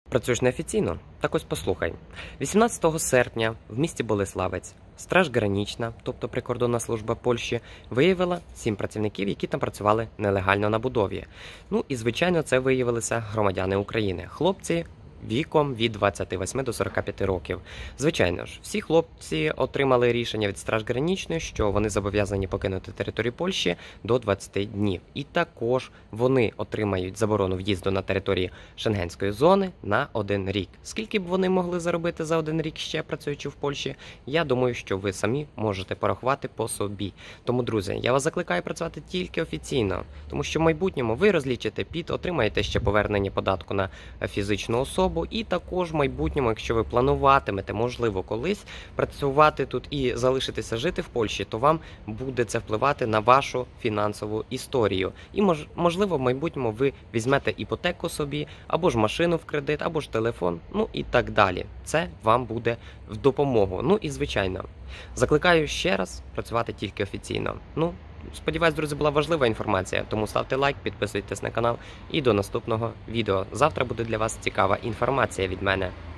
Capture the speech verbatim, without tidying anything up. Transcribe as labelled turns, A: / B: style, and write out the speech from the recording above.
A: Працюєш неофіційно? Так ось послухай. вісімнадцятого серпня в місті Болеславець Страж Гранічна, тобто прикордонна служба Польщі, виявила сім працівників, які там працювали нелегально на будові. Ну і, звичайно, це виявилися громадяни України. Хлопці віком від двадцяти восьми до сорока п'яти років. Звичайно ж, всі хлопці отримали рішення від Страж Гранічної, що вони зобов'язані покинути територію Польщі до двадцяти днів. І також вони отримають заборону в'їзду на території Шенгенської зони на один рік. Скільки б вони могли заробити за один рік ще працюючи в Польщі, я думаю, що ви самі можете порахувати по собі. Тому, друзі, я вас закликаю працювати тільки офіційно, тому що в майбутньому ви розлічите під, отримаєте ще повернення податку на фізичну особу, і також в майбутньому, якщо ви плануватимете, можливо, колись працювати тут і залишитися жити в Польщі, то вам буде це впливати на вашу фінансову історію. І, мож, можливо, в майбутньому ви візьмете іпотеку собі, або ж машину в кредит, або ж телефон, ну і так далі. Це вам буде в допомогу. Ну і, звичайно, закликаю ще раз працювати тільки офіційно. Ну, сподіваюсь, друзі, була важлива інформація, тому ставте лайк, підписуйтесь на канал і до наступного відео. Завтра буде для вас цікава інформація від мене.